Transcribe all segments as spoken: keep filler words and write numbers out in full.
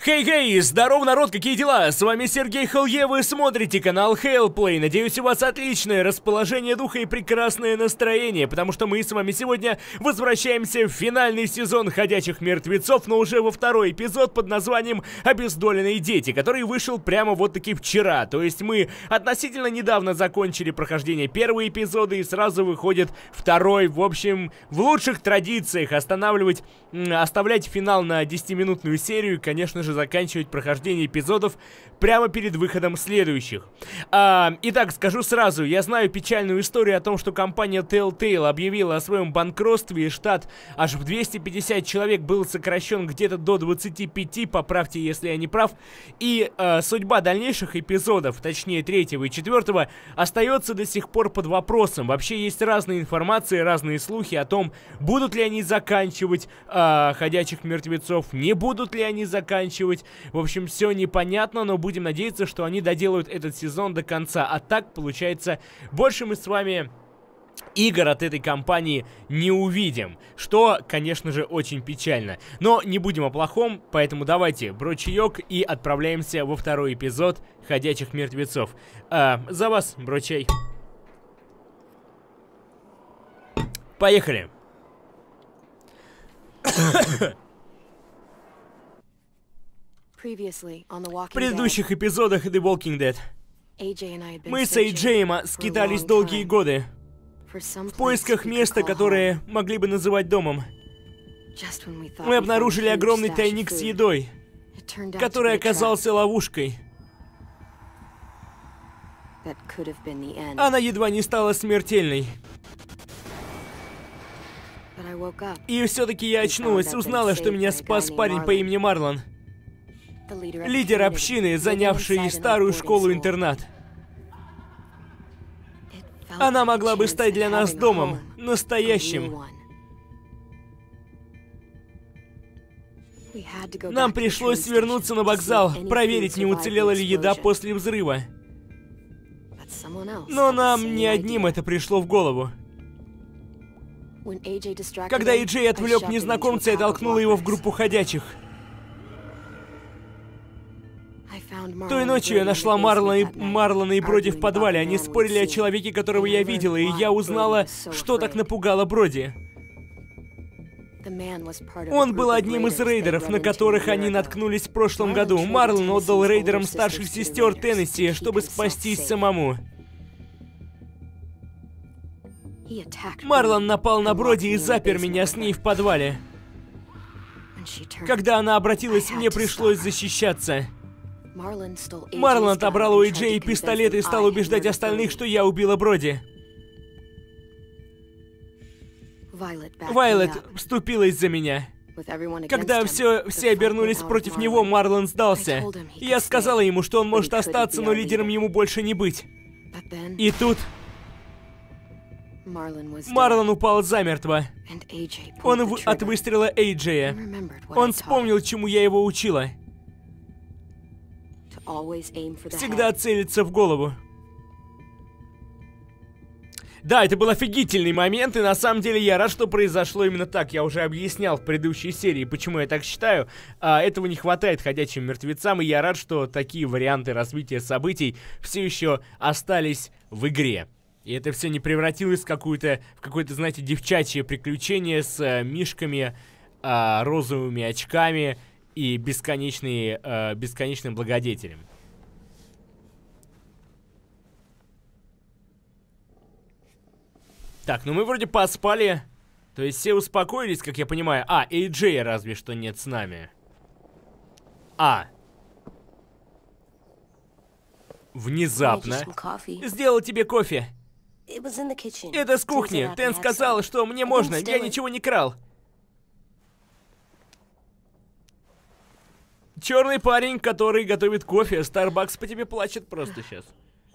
Хей-хей, здоров, народ, какие дела? С вами Сергей Хелле, вы смотрите канал Hellplay. Надеюсь, у вас отличное расположение духа и прекрасное настроение, потому что мы с вами сегодня возвращаемся в финальный сезон «Ходячих мертвецов», но уже во второй эпизод под названием «Обездоленные дети», который вышел прямо вот таки вчера. То есть мы относительно недавно закончили прохождение первого эпизода и сразу выходит второй. В общем, в лучших традициях останавливать, оставлять финал на десятиминутную серию, конечно же, заканчивать прохождение эпизодов прямо перед выходом следующих. А, итак, скажу сразу, я знаю печальную историю о том, что компания Telltale объявила о своем банкротстве, и штат аж в двести пятьдесят человек был сокращен где-то до двадцати пяти, поправьте, если я не прав, и а, судьба дальнейших эпизодов, точнее третьего и четвертого, остается до сих пор под вопросом. Вообще есть разные информации, разные слухи о том, будут ли они заканчивать а, «Ходячих мертвецов», не будут ли они заканчивать. В общем, все непонятно, но будем надеяться, что они доделают этот сезон до конца. А так, получается, больше мы с вами игр от этой компании не увидим. Что, конечно же, очень печально. Но не будем о плохом, поэтому давайте бро чаек и отправляемся во второй эпизод «Ходячих мертвецов». А, за вас, бро чай. Поехали. В предыдущих эпизодах The Walking Dead мы с Эй Джеем скитались долгие годы в поисках места, которое могли бы называть домом. Мы обнаружили огромный тайник с едой, который оказался ловушкой. Она едва не стала смертельной. И все-таки я очнулась, узнала, что меня спас парень по имени Марлон. Лидер общины, занявший старую школу-интернат. Она могла бы стать для нас домом, настоящим. Нам пришлось вернуться на вокзал, проверить, не уцелела ли еда после взрыва. Но нам не одним это пришло в голову. Когда Эй Джей отвлек незнакомца, я толкнула его в группу ходячих. Той ночью я нашла Марлона и, Марлона и Броди в подвале. Они спорили о человеке, которого я видела, и я узнала, что так напугало Броди. Он был одним из рейдеров, на которых они наткнулись в прошлом году. Марлон отдал рейдерам старших сестер Теннесси, чтобы спастись самому. Марлон напал на Броди и запер меня с ней в подвале. Когда она обратилась, мне пришлось защищаться. Марлон отобрал у Эй Джей пистолет и стал убеждать остальных, что я убила Броди. Вайлет вступилась за меня. Когда все, все обернулись против него, Марлон сдался. Я сказала ему, что он может остаться, но лидером ему больше не быть. И тут Марлон упал замертво. Он в... от выстрела Эй Джея. Он вспомнил, чему я его учила. Всегда целиться в голову. Да, это был офигительный момент, и на самом деле я рад, что произошло именно так. Я уже объяснял в предыдущей серии, почему я так считаю. А, этого не хватает ходячим мертвецам, и я рад, что такие варианты развития событий все еще остались в игре. И это все не превратилось в какую-то, в какое-то, знаете, девчачье приключение с а, мишками, а, розовыми очками и бесконечные, э, бесконечным благодетелем. Так, ну мы вроде поспали. То есть все успокоились, как я понимаю. А, Эй Джей разве что нет с нами. А. Внезапно. Сделал тебе кофе. Это с кухни. Тен сказал, что мне можно. Я ничего не крал. Черный парень, который готовит кофе. Starbucks по тебе плачет просто сейчас.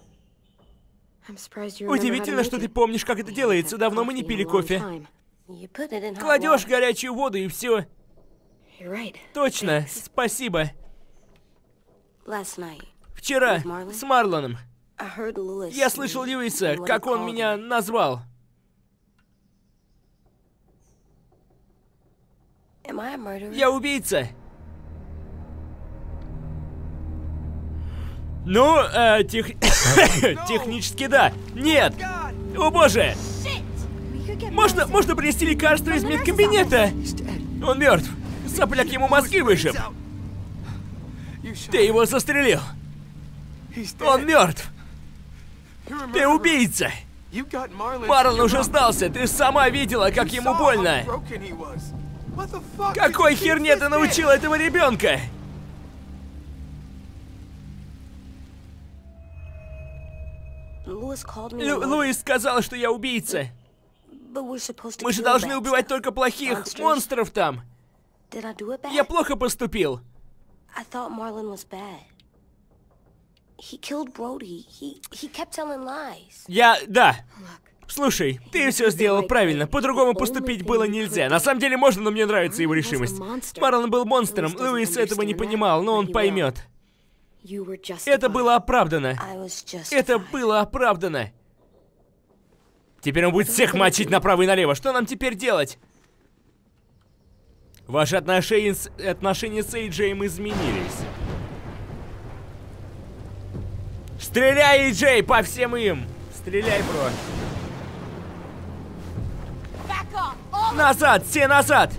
Удивительно, что ты помнишь, как это делается. Давно мы не пили кофе. Кладешь горячую воду и все. Точно, спасибо. Вчера с Марлоном я слышал Льюиса, как он меня назвал. Я убийца. Ну, э, тех... технически да. Нет! О боже! Можно, можно принести лекарство из медкабинета? Он мертв. Сопляк ему мозги вышиб. Ты его застрелил. Он мертв. Ты убийца. Марлон уже сдался. Ты сама видела, как ему больно. Какой херне ты научил этого ребенка? Лу Луис сказал, что я убийца. Мы же должны убивать только плохих монстров там. Я плохо поступил. Я... да. Слушай, ты все сделал правильно. По-другому поступить было нельзя. На самом деле можно, но мне нравится его решимость. Марлон был монстром. Луис этого не понимал, но он поймет. Это было оправдано. Это было оправдано. Теперь он будет всех мочить направо и налево. Что нам теперь делать? Ваши отношения с, отношения с Эй-Джеем изменились. Стреляй, Эй-Джей, по всем им! Стреляй, бро. Назад, все назад!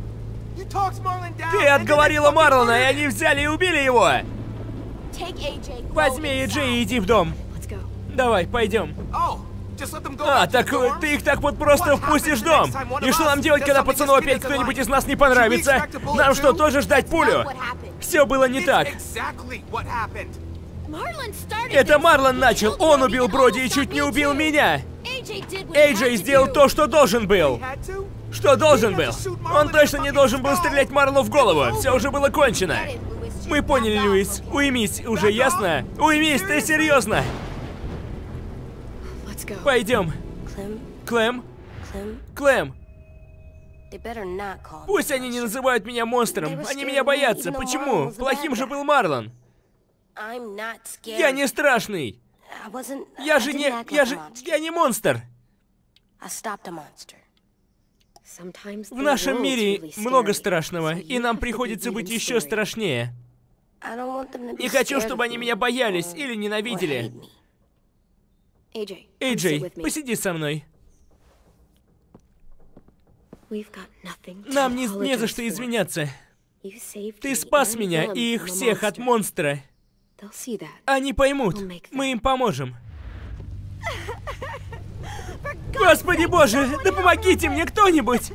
Ты отговорила Марлона, и они взяли и убили его! Возьми Эй-Джей и иди в дом. Давай, пойдем. А, так ты их так вот просто впустишь в дом? И что нам делать, когда пацану опять кто-нибудь из нас не понравится? Нам что, тоже ждать пулю? Все было не так. Это Марлон начал, он убил Броди и чуть не убил меня. Эй-Джей сделал то, что должен был. Что должен был? Он точно не должен был стрелять Марлону в голову. Все уже было кончено. Мы поняли, Луис. Уймись, уже ясно? Уймись, ты серьезно? Пойдем. Клэм? Клэм? Пусть они не называют меня монстром. Они меня боятся. Почему? Плохим же был Марлон. Я не страшный. Я же не... Я же... Я не монстр. В нашем мире много страшного, и нам приходится быть еще страшнее. Не хочу, чтобы они меня боялись или ненавидели. Эй-Джей, посиди со мной. Нам не, не за что извиняться. Ты спас меня и их всех от монстра. Они поймут. Мы им поможем. Господи боже, да помогите мне кто-нибудь!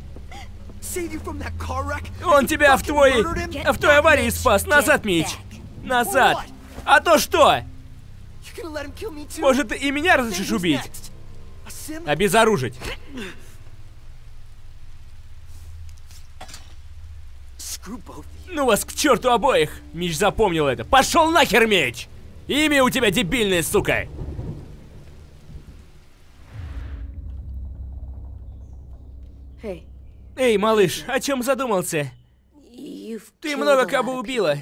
Он тебя в твой... в той аварии спас. Назад, Мич. Назад. А то что? Может, и меня разрешишь убить? Обезоружить. Ну вас к черту обоих. Мич запомнил это. Пошел нахер, Мич! Имя у тебя дебильное, сука. Эй, малыш, о чем задумался? Ты много кого убила.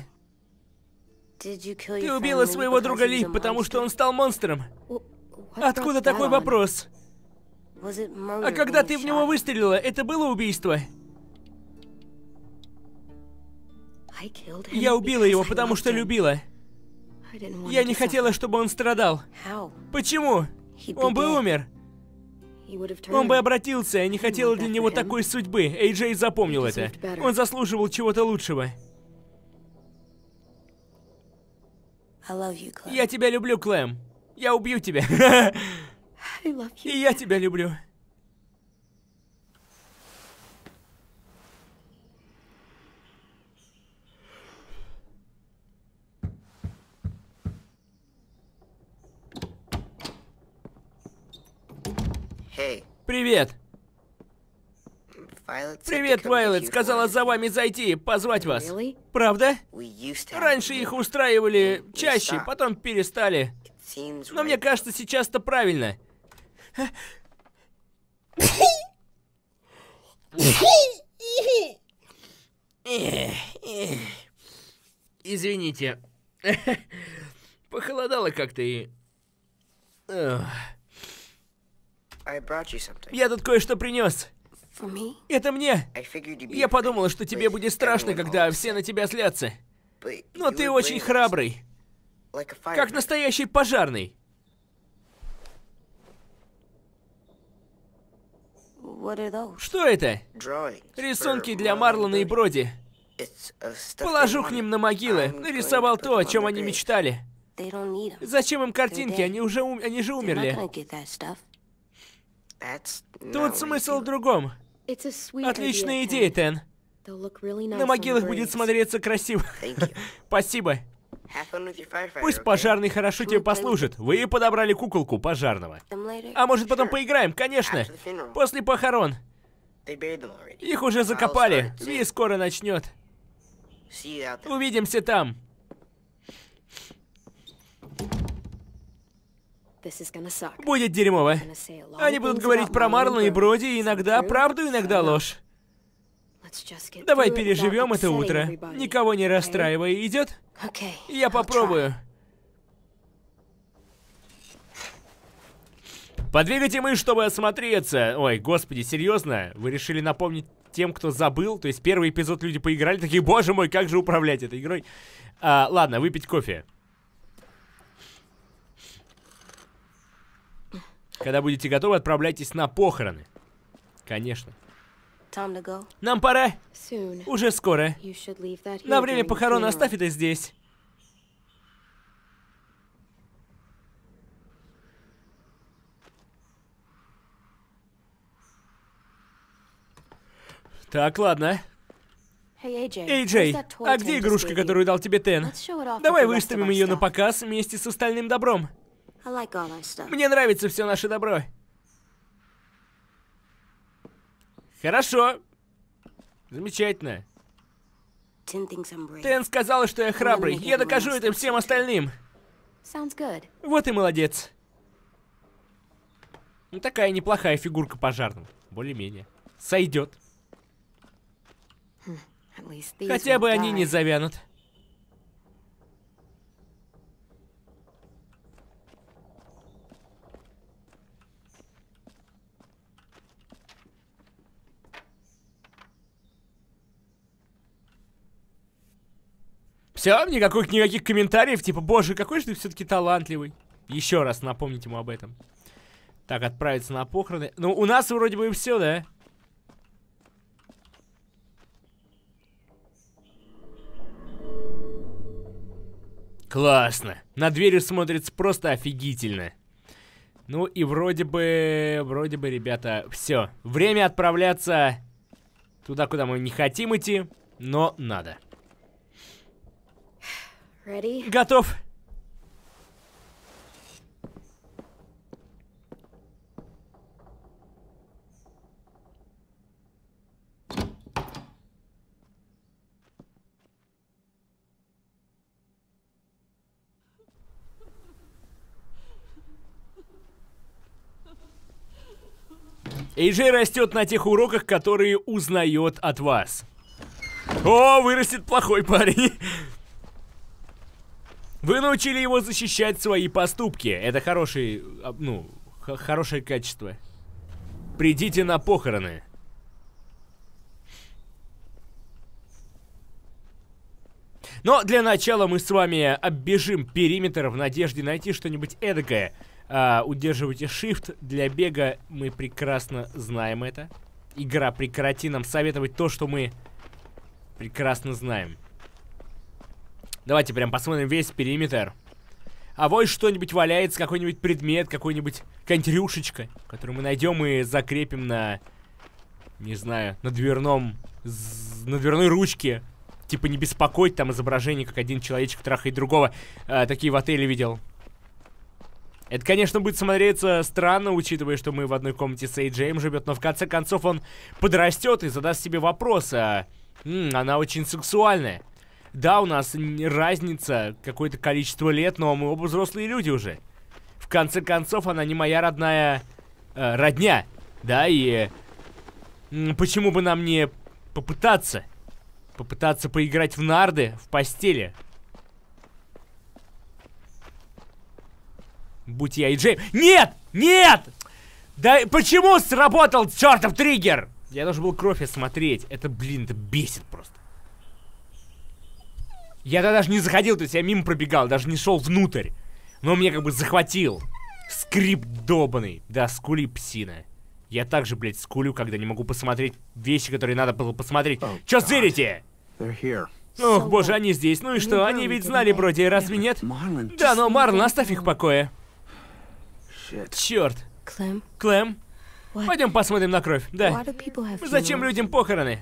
Ты убила своего друга Ли, потому что он стал монстром. Откуда такой вопрос? А когда ты в него выстрелила, это было убийство? Я убила его, потому что любила. Я не хотела, чтобы он страдал. Почему? Он бы умер. Он бы обратился, я не хотела для него такой судьбы. Эй-Джей запомнил это. Он заслуживал чего-то лучшего. Я тебя люблю, Клэм. Я убью тебя. И я тебя люблю. Привет. Привет, Вайлет. Сказала за вами зайти, позвать вас. Правда? Раньше их устраивали чаще, потом перестали. Но мне кажется, сейчас-то правильно. Извините. Похолодало как-то и... Я тут кое-что принес. Это мне. Я подумала, что тебе будет страшно, когда все на тебя злятся. Но ты очень храбрый. Как настоящий пожарный. Что это? Рисунки для Марлона и Броди. Положу к ним на могилы. Нарисовал то, о чем они мечтали. Зачем им картинки? Они уже ум... они же умерли. Тут смысл в другом. Отличная идея, Тен. На могилах будет смотреться красиво. Спасибо. Пусть пожарный хорошо тебе послужит. Вы подобрали куколку пожарного. А может потом поиграем? Конечно. После похорон. Их уже закопали. И скоро начнет. Увидимся там. Будет дерьмово. Они будут говорить про Марлона и Броди, иногда правду, иногда ложь. Давай переживем это утро. Никого не расстраивая. Идет? Я попробую. Подвигайте мышь, чтобы осмотреться. Ой, господи, серьезно? Вы решили напомнить тем, кто забыл? То есть первый эпизод люди поиграли, такие, боже мой, как же управлять этой игрой? А, ладно, выпить кофе. Когда будете готовы, отправляйтесь на похороны. Конечно. Нам пора. Уже скоро. На время похорон оставь это здесь. Так, ладно. Эй, Джей, а где игрушка, которую дал тебе Тен? Давай выставим ее на показ вместе с остальным добром. Мне нравится все наше добро. Хорошо. Замечательно. Тен сказала, что я храбрый. Я докажу это всем остальным. Вот и молодец. Ну, такая неплохая фигурка пожарного. Более-менее. Сойдет. Хотя бы они не завянут. Все, никаких, никаких комментариев, типа, боже, какой же ты все-таки талантливый. Еще раз напомнить ему об этом. Так, отправиться на похороны. Ну, у нас вроде бы и все, да? Классно. На двери смотрится просто офигительно. Ну и вроде бы, вроде бы, ребята, все. Время отправляться туда, куда мы не хотим идти, но надо. Ready? Готов. Эй Джей растет на тех уроках, которые узнает от вас. О, вырастет плохой парень. Вы научили его защищать свои поступки. Это хороший, ну, хорошее качество. Придите на похороны. Но для начала мы с вами оббежим периметр в надежде найти что-нибудь эдакое. А, удерживайте Shift для бега. Мы прекрасно знаем это. Игра, прекрати нам советовать то, что мы прекрасно знаем. Давайте прям посмотрим весь периметр. А вот что-нибудь валяется, какой-нибудь предмет, какой-нибудь контрюшечка, которую мы найдем и закрепим на, не знаю, на дверном, на дверной ручке. Типа не беспокоить, там изображение, как один человечек трахает другого. А, такие в отеле видел. Это, конечно, будет смотреться странно, учитывая, что мы в одной комнате с Эй Джеем живет, но в конце концов он подрастет и задаст себе вопрос, а м -м, она очень сексуальная. Да, у нас разница, какое-то количество лет, но мы оба взрослые люди уже. В конце концов, она не моя родная э, родня, да, и э, почему бы нам не попытаться, попытаться поиграть в нарды в постели. Будь я Эй Джей. Нет! Нет! Да почему сработал чертов триггер? Я должен был кровь осмотреть. Это, блин, это бесит просто. Я тогда даже не заходил, то есть я мимо пробегал, даже не шел внутрь. Но он меня как бы захватил. Скрип долбаный. Да, скули псина. Я также, блядь, скулю, когда не могу посмотреть вещи, которые надо было посмотреть. Oh, Чё зырите? Ох, боже, они здесь. Ну и что, они ведь знали Броди, разве нет? Да, но Марлон, оставь их в покое. Черт. Клэм? Пойдем посмотрим на кровь. Да. Зачем людям похороны?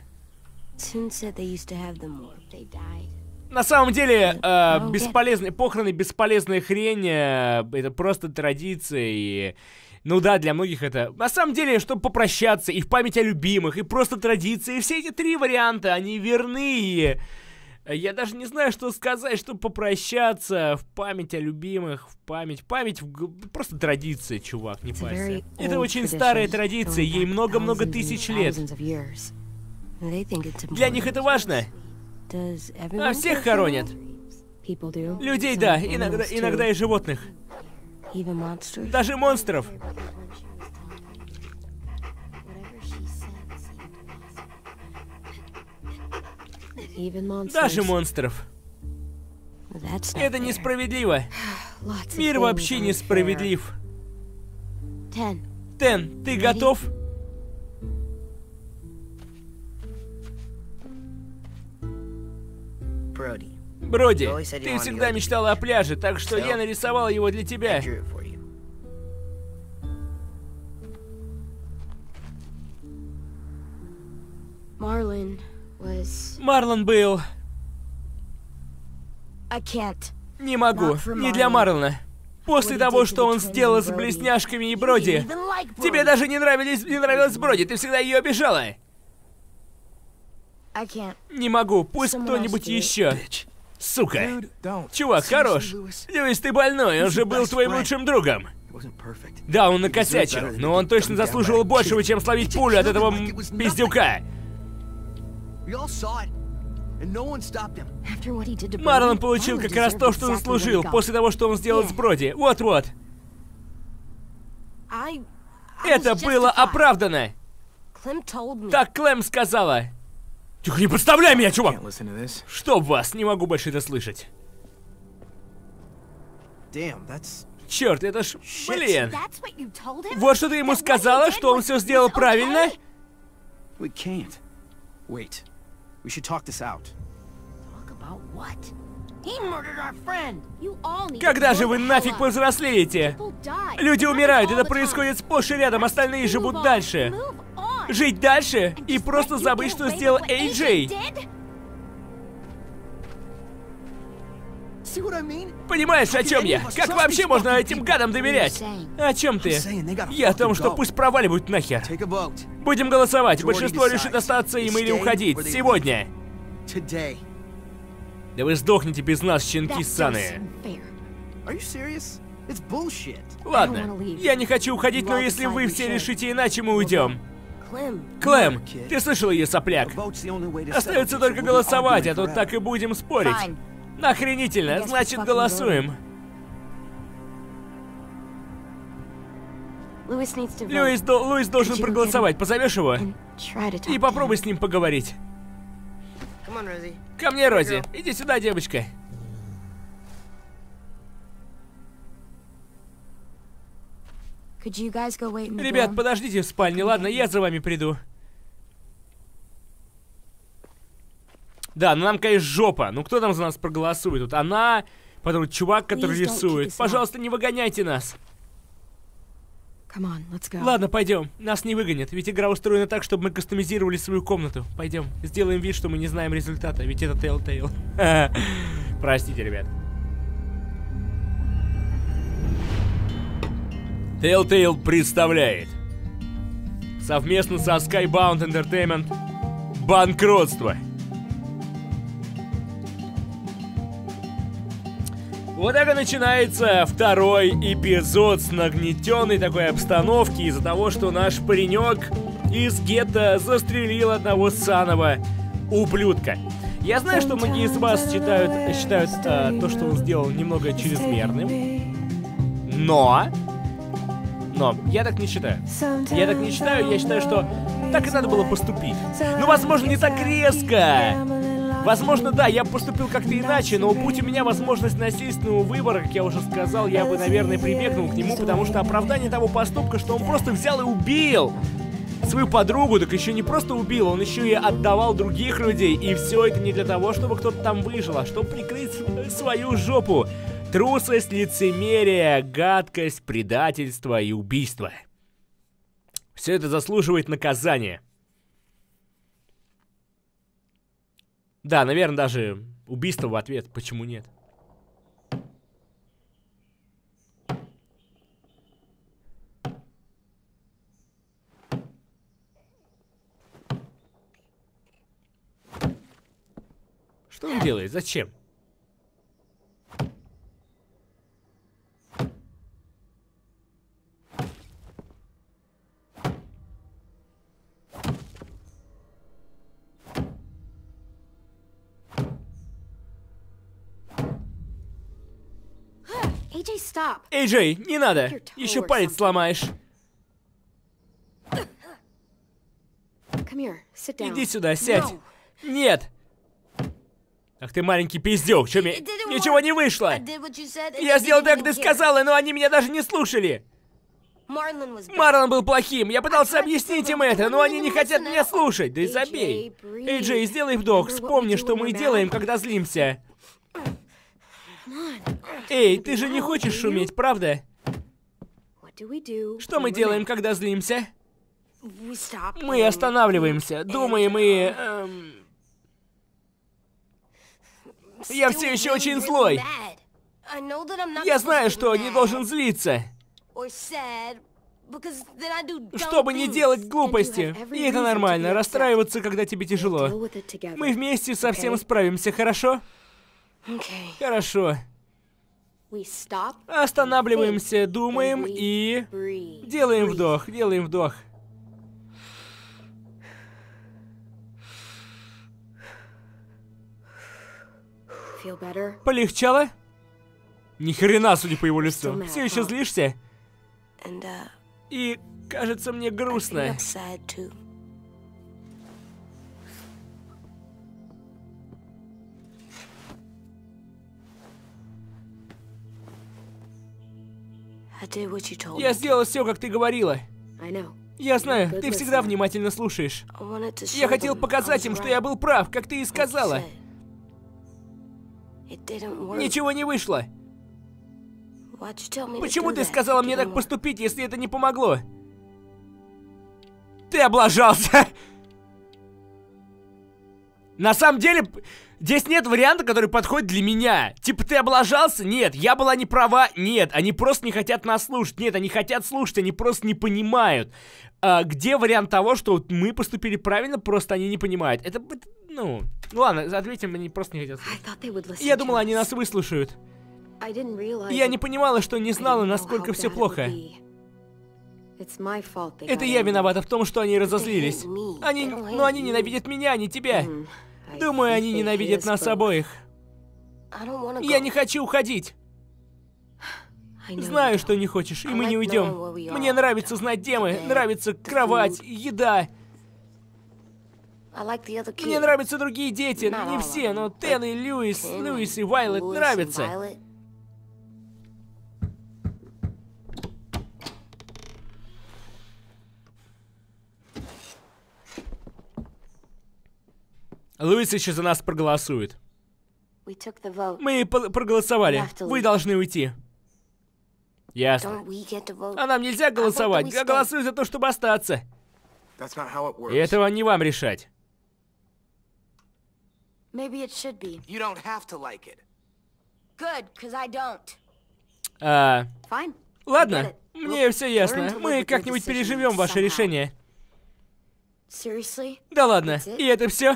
На самом деле, э, бесполезные похороны, бесполезная хрень, э, это просто традиция и... Ну да, для многих это... На самом деле, чтобы попрощаться, и в память о любимых, и просто традиции, и все эти три варианта, они верны, и... Я даже не знаю, что сказать, чтобы попрощаться, в память о любимых, в память... Память... В... Просто традиция, чувак, не парься. Это очень старая традиция, ей много-много тысяч лет. Для них это важно. А всех хоронят. Людей, да, иногда, иногда и животных. Даже монстров. Даже монстров. Это несправедливо. Мир вообще несправедлив. Тен, ты готов? Броди, ты всегда мечтала о пляже, так что я нарисовал его для тебя. Марлон был... Не могу, не для Марлона. После того, что он сделал с блесняшками и Броди. Тебе даже не нравились, не нравилась Броди, ты всегда ее обижала. Не могу, пусть кто-нибудь еще. Сука. Чувак, хорош. Льюис, ты больной, он же был твоим лучшим другом. Да, он накосячил, но он точно заслуживал большего, чем словить пулю от этого пиздюка. Марлон получил как раз то, что заслужил, после того, что он сделал с Броди. Вот-вот. Это было оправдано. Так Клэм сказала. Тихо, не подставляй меня, чувак! Чтоб вас, не могу больше это слышать. Черт, это ж... Блин. Вот что ты ему сказала, что он все сделал правильно? Когда же вы нафиг повзрослеете? Люди умирают, это происходит сплошь и рядом, остальные живут дальше. Жить дальше и просто забыть, что сделал Эй Джей. Понимаешь, о чем я? Как вообще можно этим гадам доверять? О чем ты? Я о том, что пусть проваливают нахер. Будем голосовать. Большинство решит остаться им или уходить. Сегодня. Да вы сдохнете без нас, щенки ссаные. Ладно, я не хочу уходить, но если вы все решите иначе, мы уйдем. Клэм, ты слышал ее, сопляк? Остается только голосовать, а то так и будем спорить. Охренительно, значит голосуем. Льюис, до, Льюис должен проголосовать, позовешь его? И попробуй с ним поговорить. Ко мне, Рози. Иди сюда, девочка. Ребят, подождите в спальне, ладно? Я за вами приду. Да, ну нам, конечно, жопа. Ну кто там за нас проголосует? Тут она, потом чувак, который рисует. Пожалуйста, не выгоняйте нас. Ладно, пойдем. Нас не выгонят, ведь игра устроена так, чтобы мы кастомизировали свою комнату. Пойдем. Сделаем вид, что мы не знаем результата, ведь это Telltale. Простите, ребят. Telltale представляет совместно со Skybound Entertainment банкротство. Вот так и начинается второй эпизод с нагнетенной такой обстановки из-за того, что наш паренек из гетто застрелил одного ссаного ублюдка. Я знаю, что многие из вас считают, считают а, то, что он сделал, немного чрезмерным. Но... Но я так не считаю. Я так не считаю, я считаю, что так и надо было поступить. Ну, возможно, не так резко. Возможно, да, я бы поступил как-то иначе, но будь у меня возможность насильственного выбора, как я уже сказал, я бы, наверное, прибегнул к нему, потому что оправдание того поступка, что он просто взял и убил свою подругу, так еще не просто убил, он еще и отдавал других людей. И все это не для того, чтобы кто-то там выжил, а чтобы прикрыть свою жопу. Трусость, лицемерие, гадкость, предательство и убийство. Все это заслуживает наказания. Да, наверное, даже убийство в ответ. Почему нет? Что он делает? Зачем? Эй, Джей, не надо! Еще палец сломаешь. Иди сюда, сядь. Нет! Ах ты маленький пиздюк, что мне... Ничего не вышло! Я сделал так, как ты сказала, но они меня даже не слушали! Марлон был плохим, я пытался объяснить им это, но они не хотят меня слушать, да и забей! Эй, Джей, сделай вдох, вспомни, что мы делаем, когда злимся. Эй, ты же не хочешь шуметь, правда? Что мы делаем, когда злимся? Мы останавливаемся, думаем и... Эм... Я все еще очень злой. Я знаю, что не должен злиться. Чтобы не делать глупости. И это нормально, расстраиваться, когда тебе тяжело. Мы вместе совсем справимся, хорошо? Хорошо. Останавливаемся, думаем и... Делаем вдох, делаем вдох. Полегчало? Ни хрена, судя по его лицу. Все еще злишься? И, кажется, мне грустно. Я сделал все, как ты говорила. Я знаю, ты всегда внимательно слушаешь. Я хотел показать им, что я был прав, как ты и сказала. Ничего не вышло. Почему ты сказала мне так поступить, если это не помогло? Ты облажался. На самом деле, здесь нет варианта, который подходит для меня. Типа, ты облажался? Нет. Я была не права? Нет. Они просто не хотят нас слушать. Нет, они хотят слушать, они просто не понимают. А где вариант того, что мы поступили правильно, просто они не понимают? Это, ну... Ладно, ответим, они просто не хотят слушать. Я думала, они нас выслушают. Я не понимала, что не знала, насколько все плохо. Это я виновата в том, что они разозлились. Они... Но они ненавидят меня, а не тебя. Думаю, они ненавидят нас обоих. Я не хочу уходить. Знаю, что не хочешь, и мы не уйдем. Мне нравится знать, где мы. Нравится кровать, еда. Мне нравятся другие дети. Не все, но Тен и Льюис, Льюис и Вайлет нравятся. Льюис еще за нас проголосует. Мы проголосовали. Вы должны уйти. Ясно. А нам нельзя голосовать. Я голосую за то, чтобы остаться. И этого не вам решать. А, ладно, мне все ясно. Мы как-нибудь переживем ваше решение. Да ладно, и это все?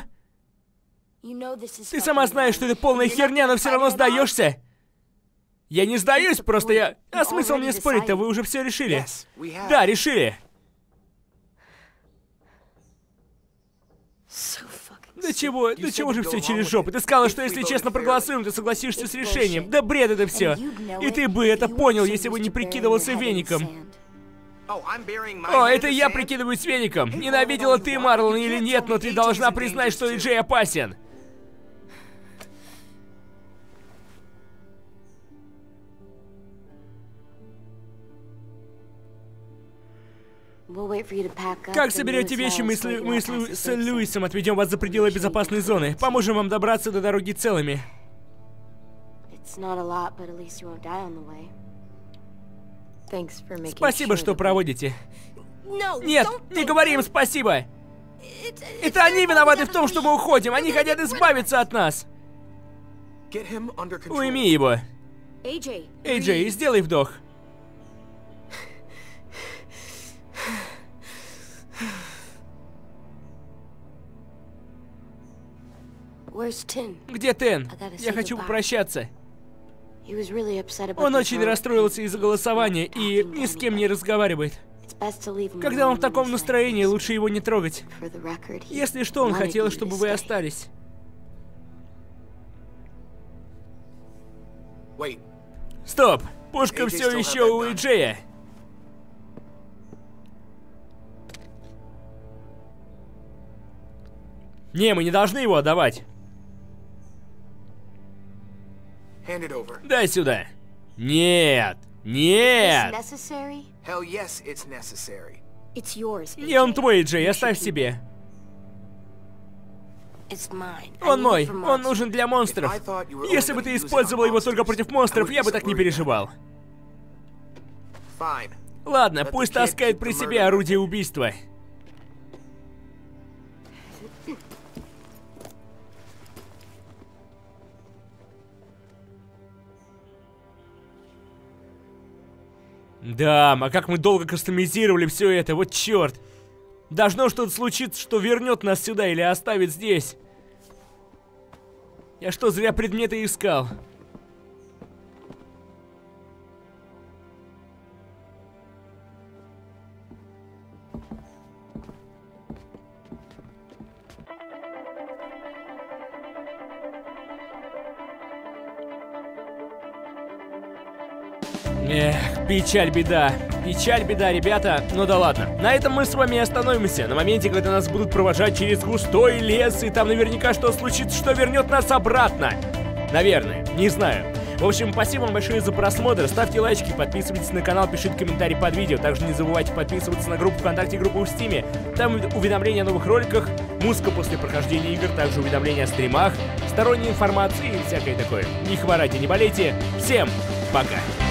Ты сама знаешь, что это полная херня, но все равно сдаешься. Я не сдаюсь, просто я... А смысл мне спорить-то, вы уже все решили. Да, решили. Да чего, да чего же все через жопу? Ты сказала, что если честно проголосуем, ты согласишься с решением. Да бред это все. И ты бы это понял, если бы не прикидывался веником. О, это я прикидываюсь веником. Ненавидела ты Марлон или нет, но ты должна признать, что Джей опасен. Как соберете вещи, мы с, Лю... мы с, Лю... с Льюисом отведем вас за пределы безопасной зоны. Поможем вам добраться до дороги целыми. Спасибо, что проводите. Нет, не говори им спасибо. Это они виноваты в том, что мы уходим. Они хотят избавиться от нас. Уйми его. Эй Джей, сделай вдох. Где Тен? Я хочу попрощаться. Он очень расстроился из-за голосования и ни с кем не разговаривает. Когда он в таком настроении, лучше его не трогать. Если что, он хотел, чтобы вы остались. Стоп! Пушка все еще у Эйджея. Не, мы не должны его отдавать. Дай сюда. Нет. Нет. Не, он твой, Джей, оставь себе. Он мой. Он нужен для монстров. Если бы ты использовал его только против монстров, я бы так не переживал. Ладно, пусть таскает при себе орудие убийства. Да, а как мы долго кастомизировали все это, вот черт. Должно что-то случиться, что вернет нас сюда или оставит здесь. Я что, зря предметы искал? Эх, печаль, беда. Печаль, беда, ребята. Ну да ладно. На этом мы с вами и остановимся. На моменте, когда нас будут провожать через густой лес, и там наверняка что случится, что вернет нас обратно. Наверное, не знаю. В общем, спасибо вам большое за просмотр. Ставьте лайки, подписывайтесь на канал, пишите комментарии под видео. Также не забывайте подписываться на группу ВКонтакте и группу в Стиме. Там уведомления о новых роликах, музыка после прохождения игр, также уведомления о стримах, сторонней информации и всякое такое. Не хворайте, не болейте. Всем пока!